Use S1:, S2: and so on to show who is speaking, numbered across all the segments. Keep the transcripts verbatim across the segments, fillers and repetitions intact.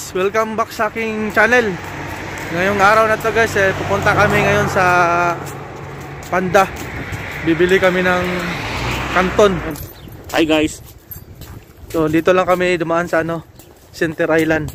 S1: guys, welcome back sa aking channel. Ngayong araw na to guys, eh, pupunta kami ngayon sa Panda. Bibili kami ng kanton.
S2: Hi guys.
S1: So dito lang kami dumaan sa ano, Center Island.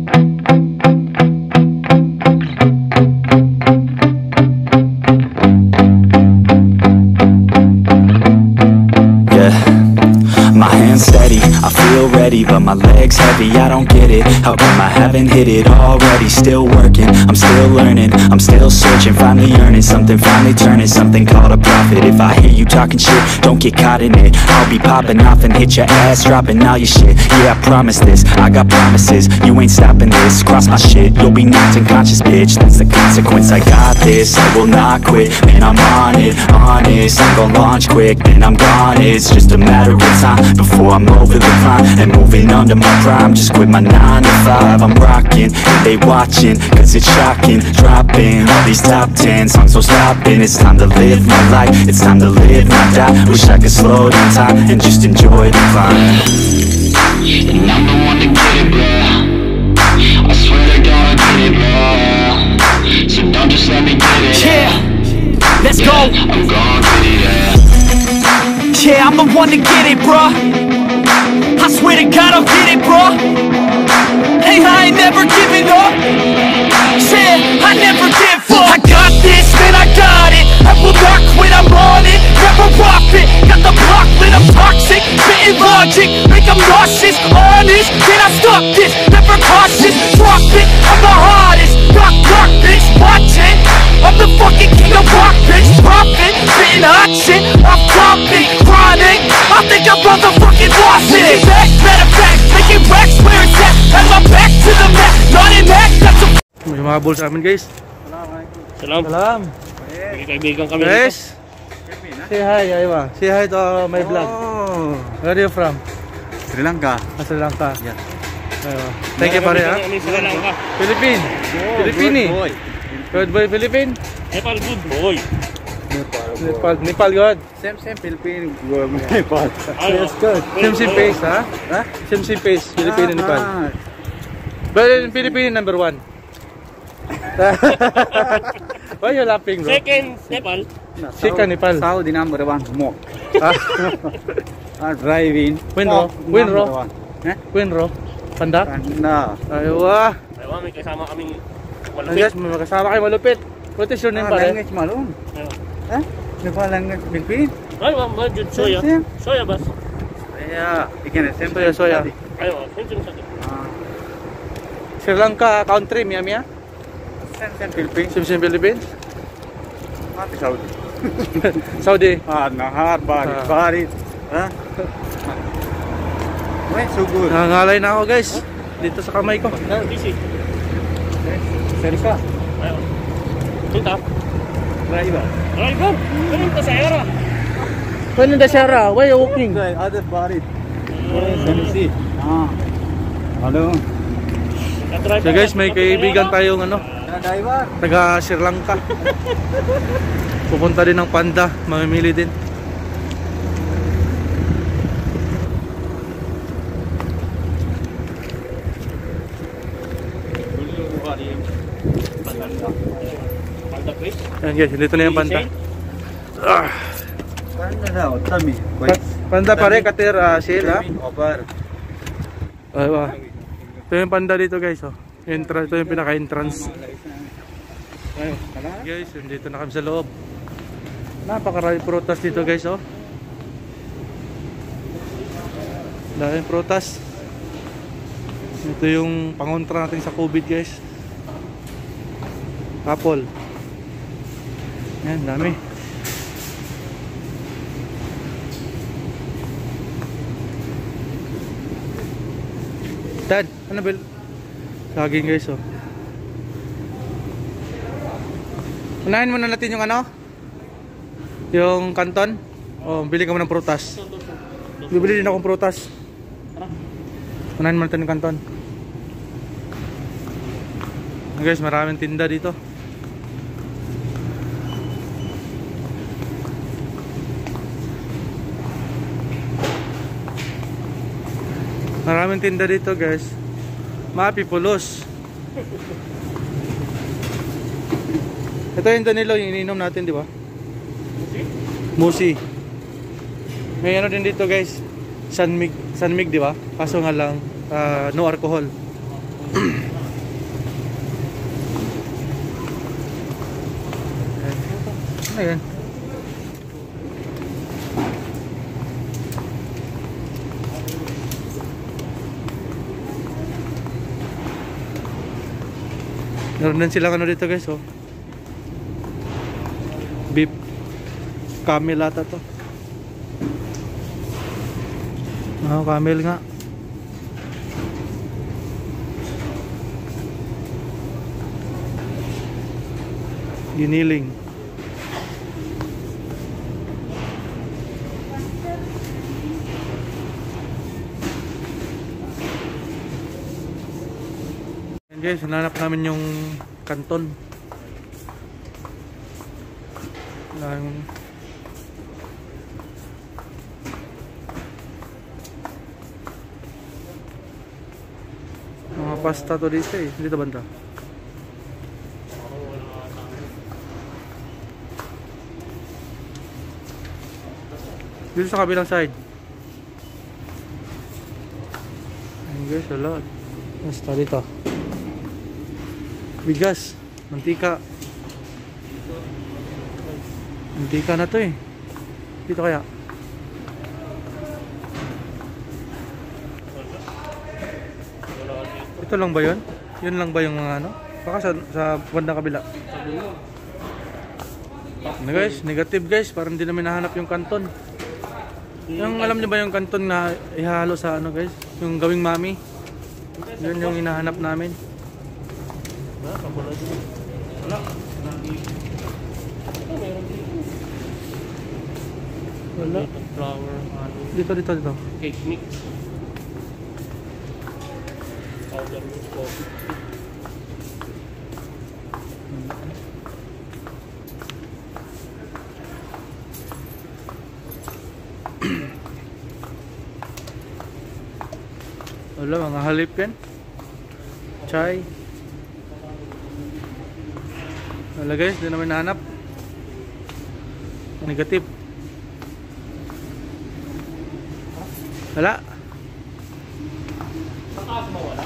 S3: My hands steady, I feel ready, but my legs heavy, I don't get it. How come I haven't hit it already? Still working, I'm still learning, I'm still searching, finally earning something, finally turning something called a profit. If I hear you talking shit, don't get caught in it. I'll be popping off and hit your ass, dropping all your shit. Yeah, I promise this, I got promises, you ain't stopping this. Cross my shit, you'll be knocked unconscious, bitch. That's the consequence, I got this, I will not quit. Man, I'm on it, honest, I'm gon' launch quick, then I'm gone. It's just a matter of time before I'm over the climb and moving under my prime. Just quit my nine to five, I'm rocking, and they watching, cause it's shocking. Dropping all these top ten songs, so stopping. It's time to live my life, it's time to live, not die. Wish I could slow down time and just enjoy the climb. And I'm the one to get it, bro. I swear to God I get it, bro. So don't just let me get it. Yeah, let's yeah, go. I'm gonna get it, yeah. Yeah, I'm the one to get it, bro. I swear to God I'll get it, bro. Hey, I ain't never giving up. Yeah, I never give up. I got this, man, I got it. I will not quit, I'm on it. Never rock it. Got the block lit, I'm toxic. Spitting logic, make them nauseous. Honest, can I stop this? Never cautious, drop it. I'm the hardest. Rock, rock, bitch, watch it. I'm the fucking king of rock, bitch. Profit, spitting hot shit. Off topic, chronic. I think I'm motherfucking lost it. Back, matter of fact, making racks where it's at. And my back to the mat, not in that. That's a.
S1: May mga balls sa amin guys.
S2: Salam.
S1: Salam.
S2: May kaibigan kami
S1: guys. Say hi, Aywa. Say hi to uh, my vlog.
S4: Oh.
S1: Where are you from?
S4: Sri Lanka.
S1: Ah, Sri Lanka.
S4: Yeah.
S1: Aywa. Thank you pare ha.
S2: Sri Lanka.
S1: Philippine.
S4: Oh,
S1: Philippine.
S4: Good boy.
S1: Good boy Philippine.
S2: Nepal, good boy.
S1: Nepal, Nepal good.
S4: Same same Philippine. Nepal.
S1: Yes, good. Same same pace ha?
S4: Huh?
S1: Same same pace. Philippine and Nepal.
S4: Ah,
S1: But in Philippine number one. Why you laughing, bro?
S2: Second, Nepal.
S4: no,
S1: Second Nepal.
S4: Saudi number one. Smoke.
S1: Ah,
S4: Ah, driving.
S1: Winro. Winro.
S4: Eh?
S1: Winro. Panda.
S4: Panda.
S1: Aywa.
S2: Aywa, may kasama kaming
S1: Ang guys, may makasama kayo malupit. What is your name
S4: Ah,
S1: pare?
S4: language malum.
S2: Aywa.
S4: Eh? Nepal language Philippine.
S2: Aywa, budget soya.
S4: Same.
S2: Soya bas.
S4: Yeah. Ikan same.
S1: Soya, soya.
S2: Aywa, same same sa.
S4: Ah,
S1: Sri Lanka country, Mia Mia?
S4: same same Philippine.
S1: Same same Philippines?
S4: Mati Saudi.
S1: Saudi.
S4: Ah, nahar, barit,
S1: Ah.
S4: barit. Huh? Weh, so good.
S1: Nangangalay na ako guys. Dito sa kamay ko.
S2: Easy.
S4: Serika.
S2: Aywa. Tunta.
S4: Driver.
S2: Driver. Ganun ka sa era.
S1: When in the Shara, why you walking?
S4: Other barit. Sensi. Ah. Hello.
S1: So guys, may kaibigan tayong ano,
S4: Driver.
S1: taga Sri Lanka. Pupunta din ng Panda, mamimili din.
S2: Panda place.
S1: Ayan guys, dito na yung Panda. Ah,
S4: Panda daw, tami.
S1: Pa- Panda pare, kater uh, sale ha.
S4: Over.
S1: Aywa. Ito yung Panda dito guys oh. Entrance, ito yung pinaka-entrance. Guys, dito na kami sa loob. Napakarami prutas dito guys oh. Daming prutas. Ito yung pangontra natin sa COVID guys. Apple. Yan, dami. Dad, ano ba? Saging guys oh. Unahin muna natin yung ano? Yung kanton. Oh, bili ka mo ng prutas. Bibili din akong prutas. Unahin muna natin yung kanton. Guys, maraming tinda dito. Maraming tinda dito guys. Mapi Pulos. Ito yung Danilo, yung ininom natin, di ba? Musi. May ano din dito guys, Sanmig, Sanmig di ba? Kaso nga lang uh, no alcohol. Ano yan? Meron din silang ano dito guys, oh. Beef camel ata to. Oh, camel nga. Giniling. Ayan guys, hanap namin yung kanton. Lang mga pasta to dito eh, dito banda. Dito sa kabilang side. Ayan guys, wala. Basta dito. Bigas, mantika. Mantika na to eh. Dito kaya. Ito lang ba yun? Yun lang ba yung mga ano? Baka sa, sa bandang kabila. Ano guys, negative guys. Parang hindi namin nahanap yung kanton. Yung alam niyo ba yung kanton na ihalo sa ano guys? Yung gawing mami. Yun yung hinahanap namin.
S2: Wala.
S1: Wala.
S2: Flour, ano,
S1: Dito, dito, dito.
S2: cake mix. Powder mix, coffee.
S1: Wala, mga halip yan. Chai. Wala guys, hindi namin nahanap. Negative. Wala.
S2: Sa taas mo wala?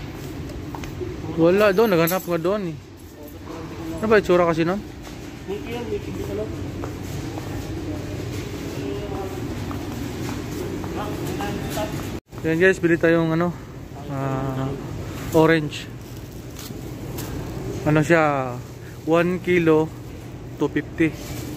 S1: Wala doon, naghanap nga doon eh. Ano ba itsura kasi nun?
S2: Niki yan, Niki dito lang.
S1: Yan guys, bili tayong ano, uh, orange. Ano siya, one kilo, two fifty.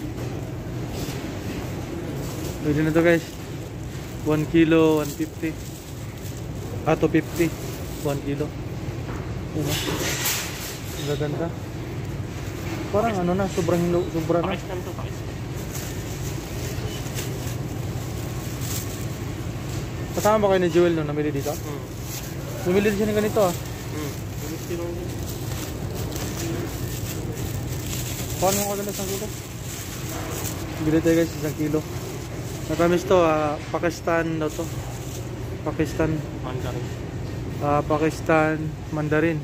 S1: Pwede na to guys. one kilo, one fifty. Ah, two fifty. one kilo. Diba? Ang gaganda. Parang ano na, sobrang sobra na.
S2: Pakistan to, Pakistan.
S1: Kasama ba kayo ni Jewel no, namili dito?
S2: Hmm.
S1: Bumili din siya ng ganito ah.
S2: Hmm.
S1: Paano mo ka na isang kilo? Bili tayo guys, isang kilo. Natamis to, uh, Pakistan daw to. Pakistan.
S2: Mandarin.
S1: Uh, Pakistan Mandarin.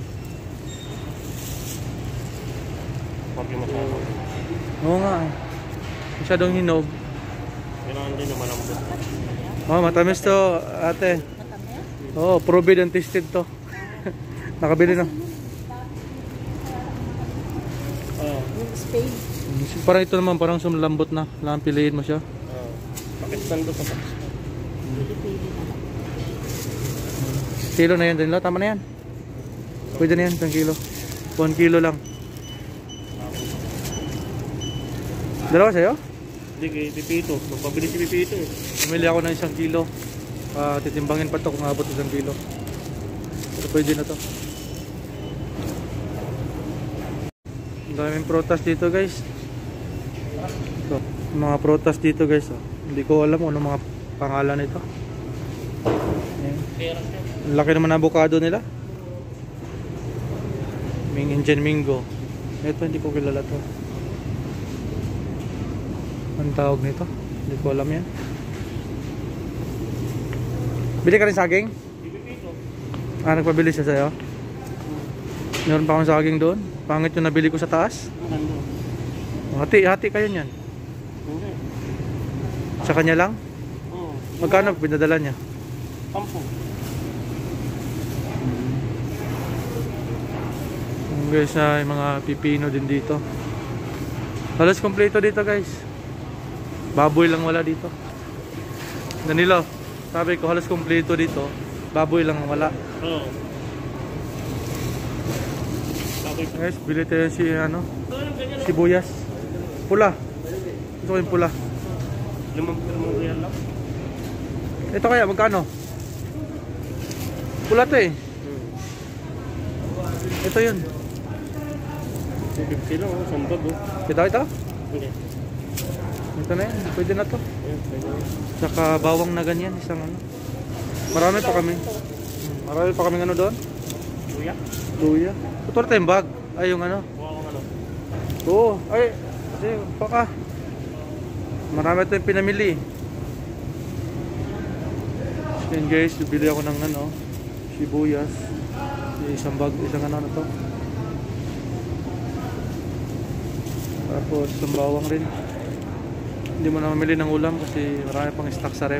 S2: Huwag yung masyado.
S1: Oo nga eh. Masyadong hinog.
S2: Kailangan din naman ang buto.
S1: Oh, matamis to ate. Oo, oh, provid and tested to. Nakabili na.
S2: Oo.
S5: Spade.
S1: Parang ito naman, parang sumlambot na. Kailangan piliin mo siya.
S2: Oo. Pakistan to sa Pakistan.
S1: Kilo na yan, Danilo. Tama na yan. Pwede na yan, isang kilo. one kilo lang. Dalawa sa'yo?
S2: Hindi, kay Pipito. Magpabili si Pipito eh.
S1: Bumili ako ng isang kilo. Uh, titimbangin pa to kung abot isang kilo. Pero pwede na to. Ang daming prutas dito guys. Ito, mga prutas dito guys. Oh. Hindi ko alam kung ano mga pangalan nito. Ayan. Ang laki naman ng avocado nila. Ming Indian Mingo. Ito hindi ko kilala to. Ang tawag nito? Hindi ko alam yan. Bili ka rin saging? Ah, nagpabili siya sa'yo? Meron pa akong saging doon. Pangit yung nabili ko sa taas.
S2: Ano?
S1: Hati, hati kayo niyan.
S2: Hindi.
S1: Sa kanya lang?
S2: Oo.
S1: Magkano pinadala niya?
S2: Sampo.
S1: Yung guys, na yung mga pipino din dito. Halos kompleto dito guys. Baboy lang wala dito. Danilo, sabi ko halos kompleto dito. Baboy lang wala.
S2: Oo. Baboy pa.
S1: Guys, bili tayo si ano,
S2: Ito, yung ganyan.
S1: sibuyas. Pula. Ito ko yung pula.
S2: Limang limang real lang.
S1: Ito kaya magkano? Pula to eh. Ito yun.
S2: two fifty lang, oh. Sambag, oh.
S1: Ito ito?
S2: Hindi.
S1: Ito na yan. Pwede na to.
S2: Ayan, pwede.
S1: Saka bawang na ganyan. Isang ano. Marami pa kami. Hmm, Marami pa kami ano doon.
S2: Luya?
S1: Luya. Ito na tayong bag. Ay yung ano.
S2: Wow, ano?
S1: Oo. Ay. Kasi baka. Marami ito yung pinamili. So yun guys. Bili ako ng ano. Sibuyas. Isang bag. Isang ano na to. Tapos isang bawang rin. Hindi mo na mamili ng ulam kasi marami pang stock sa rep.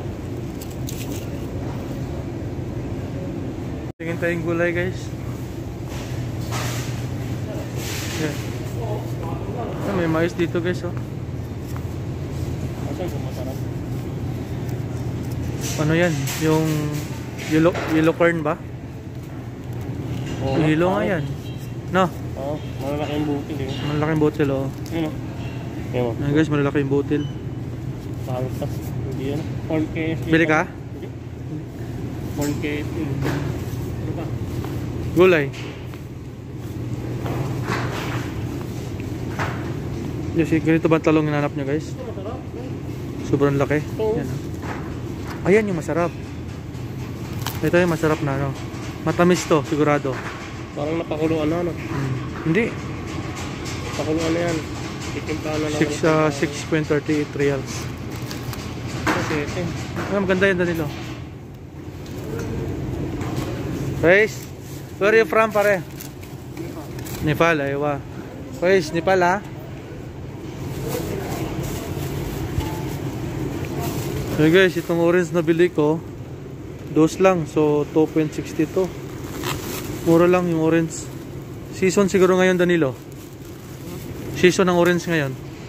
S1: Tingin tayong gulay guys. Yeah. Ah, may mais dito guys oh.
S2: Asan kung masarap?
S1: Ano yan? Yung yellow, yellow corn ba?
S2: Oo.
S1: Yellow nga yan. No?
S2: Oo. Malalaki yung butil, eh.
S1: Malalaking botel oh.
S2: Ano? Ewan.
S1: Ayan guys, malalaking botel.
S2: Paltas. Hindi yan. Corn K F C.
S1: Bili ka?
S2: Hindi. Corn K F C. Ano ba?
S1: Gulay. Yes, ganito ba ang talong hinanap nyo guys?
S2: Ito masarap.
S1: Sobrang laki.
S2: Oo.
S1: Yan, oh. Ayan yung masarap. Ito yung masarap na ano. Matamis to, sigurado.
S2: Parang napakuluan na, ano?
S1: Hmm. Hindi.
S2: Napakuluan na yan. Titimplahan na lang.
S1: six, uh, six point three eight reals.
S2: Kasi ito.
S1: Ah, maganda yan Danilo. Guys, where are you from pare? Nepal, aywa. Guys, Nepal ha? So guys, itong orange na bili ko dos lang, so two point six two. Mura lang yung orange. Season siguro ngayon Danilo. Season ng orange ngayon.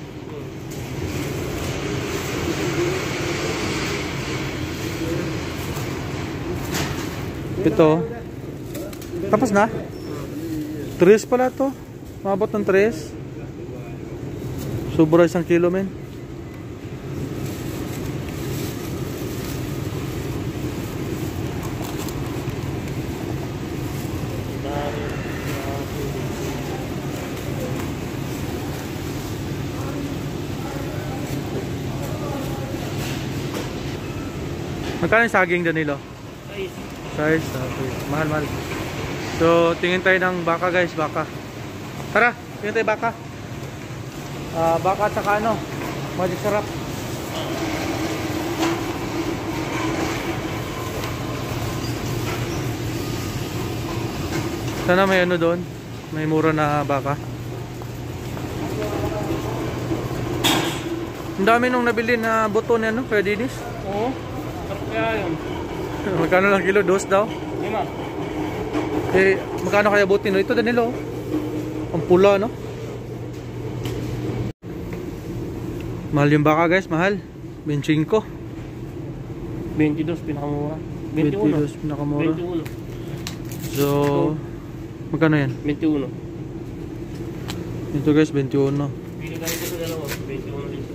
S1: Ito. Tapos na? Tres pala to. Mabot ng tres. Sobra isang kilo men. Magkano yung saging Danilo?
S2: Ay,
S1: Size, okay. Mahal, mahal. So, tingin tayo ng baka guys, baka. Tara, tingin tayo baka. Ah, baka at saka ano, magic sarap. Sana may ano doon, may mura na baka. Ang dami nung nabili na buto ni ano, Kuya Dennis.
S2: oo. Sarap kaya yun.
S1: Magkano lang kilo? Dos daw?
S2: Lima.
S1: Eh, magkano kaya buti no? Ito Danilo. Ang pula, no? Mahal yung baka guys, mahal. twenty-five.
S2: twenty-two, pinakamura.
S1: twenty-two, pinakamura.
S2: twenty-one.
S1: So, magkano yan?
S2: twenty-one.
S1: Ito guys, twenty-one.
S2: Pili ka rin sa dalawa. twenty-one din.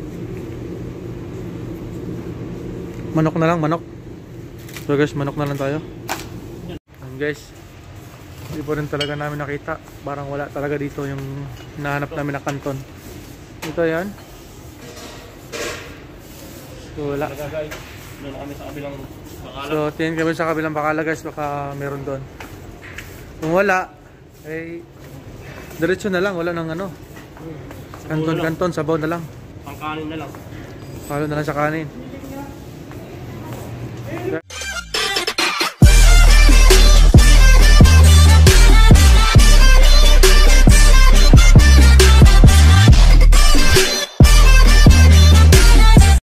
S1: Manok na lang, manok. So guys, manok na lang tayo. And guys, hindi po rin talaga namin nakita. Parang wala talaga dito yung hinahanap namin na kanton. Ito yan. So wala.
S2: Talaga guys. Doon kami sa kabilang bakala.
S1: So tingin kami sa kabilang bakala guys, baka meron doon. Kung wala, eh diretso na lang, wala nang ano. Kanton, kanton, sabaw na lang.
S2: Pangkanin na lang.
S1: Palo na lang sa kanin.